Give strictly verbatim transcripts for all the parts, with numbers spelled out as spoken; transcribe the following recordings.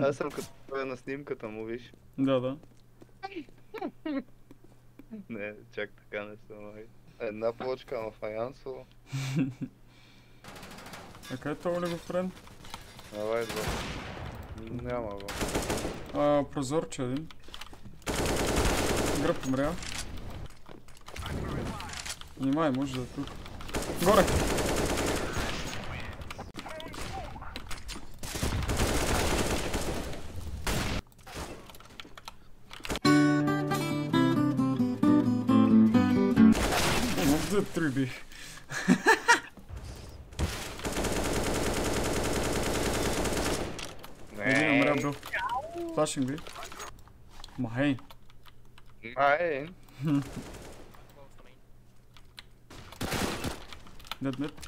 Аз съм като той на снимката му, виж. Да, да. Не, чак така не съм. Ай. Една плочка на фаянсово. А къде е това ли го френ? Давай, два. Няма го. А, прозорче един. Гръб умря. Внимай, може да е тук. Горе! За три бих. Един умря бил. Флашинг би. Май. Май. Дед, дед.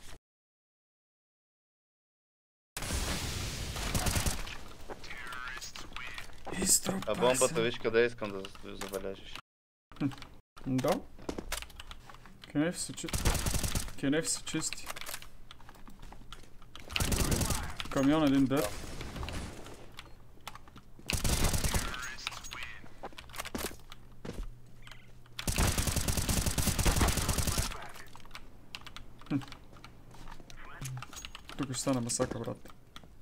А бомбата виж къде искам да забележиш. Да. Кенеф се чисти. Кенеф се чисти. Камион един дед. Тук ще стане масака, брат.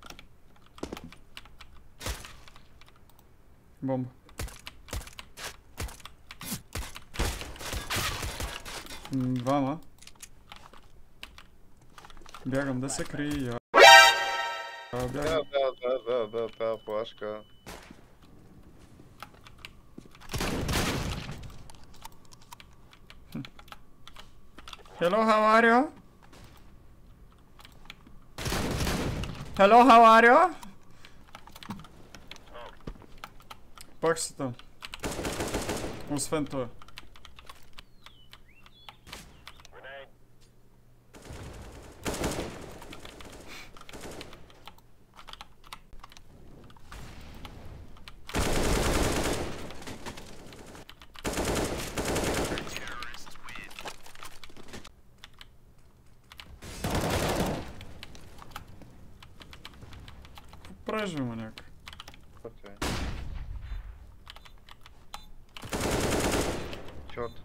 Бомба. Двама. Бягам да се крия. Бягам. Да, да, да, да, да, тази плашка. Hello, how are you? Hello, how are you? Пак си там. Освен това. Правиш бе, маняк? Окей. Чот.